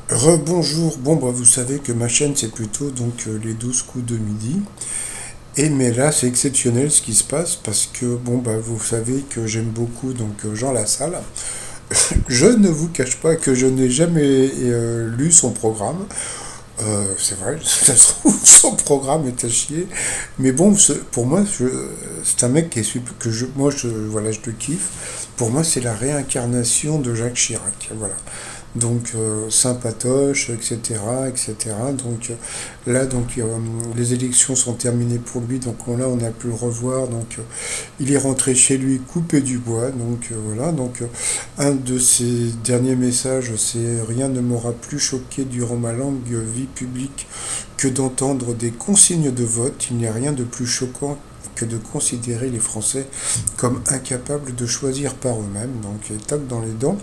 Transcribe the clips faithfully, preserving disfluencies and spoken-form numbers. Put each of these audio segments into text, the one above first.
Rebonjour, bon bah vous savez que ma chaîne c'est plutôt donc euh, les douze coups de midi. Et mais là c'est exceptionnel ce qui se passe parce que bon bah vous savez que j'aime beaucoup donc euh, Jean Lassalle. Je ne vous cache pas que je n'ai jamais euh, lu son programme. Euh, c'est vrai, ça se trouve, son programme est à chier. Mais bon, ce- pour moi, je- c'est un mec qui est sup- que je, moi, je, voilà, je le kiffe. Pour moi, c'est la réincarnation de Jacques Chirac. Voilà. Donc, euh, sympatoche, et cetera, et cetera. Donc, euh, là, donc, euh, les élections sont terminées pour lui. Donc, on- là, on a pu le revoir. Donc, euh, il est rentré chez lui coupé du bois. Donc, euh, voilà. Donc, euh, un de ses derniers messages, c'est rien ne m'aura plus choqué durant ma longue vie publique que d'entendre des consignes de vote. Il n'y a rien de plus choquant que de considérer les Français comme incapables de choisir par eux-mêmes. Donc, il tape dans les dents.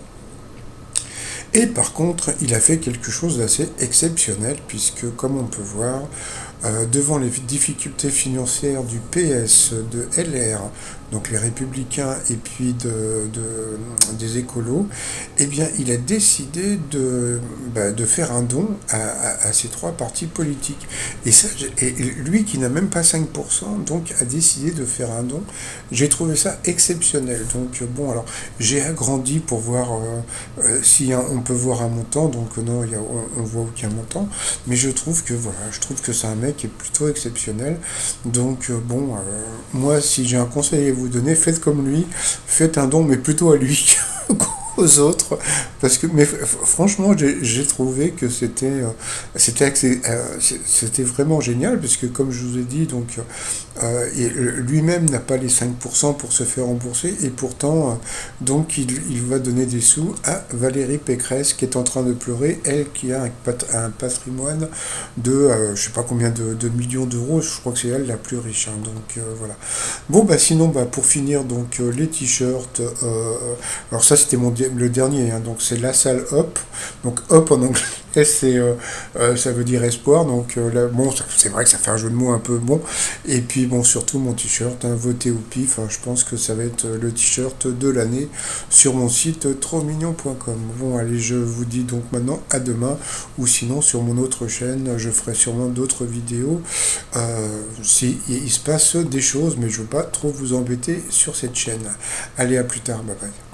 Et par contre, il a fait quelque chose d'assez exceptionnel, puisque, comme on peut voir, euh, devant les difficultés financières du P S, de L R, donc les républicains, et puis de, de- des écolos, eh bien, il a décidé de, bah, de faire un don à, à- à ces trois partis politiques. Et, ça, et lui qui n'a même pas cinq pour cent, donc a décidé de faire un don. J'ai trouvé ça exceptionnel. Donc, bon, alors, j'ai agrandi pour voir euh, euh, si hein, on peut voir un montant, donc non, il y a, on, on voit aucun montant, mais je trouve que voilà, je trouve que c'est un mec qui est plutôt exceptionnel. Donc euh, bon, euh, moi si j'ai un conseil à vous donner, faites comme lui, faites un don, mais plutôt à lui aux autres, parce que mais franchement j'ai j'ai trouvé que c'était euh, c'était euh, c'était vraiment génial, parce que comme je vous ai dit, donc euh, lui-même n'a pas les cinq pour cent pour se faire rembourser, et pourtant euh, donc il, il va donner des sous à Valérie Pécresse qui est en train de pleurer, elle qui a un, pat un patrimoine de euh, je sais pas combien de, de millions d'euros, je crois que c'est elle la plus riche, hein, donc euh, voilà. Bon bah sinon bah pour finir donc euh, les t-shirts, euh, alors ça c'était mon le dernier, hein, donc c'est Lassalle Hop, donc Hop en anglais c'est euh, euh, ça veut dire espoir, donc euh, là, bon c'est vrai que ça fait un jeu de mots un peu bon, et puis bon surtout mon t-shirt, hein, voté au pif, hein, je pense que ça va être le t-shirt de l'année sur mon site trop mignon point com. Bon allez, je vous dis donc maintenant à demain, ou sinon sur mon autre chaîne je ferai sûrement d'autres vidéos euh, si il se passe des choses, mais je veux pas trop vous embêter sur cette chaîne. Allez, à plus tard, bye bye.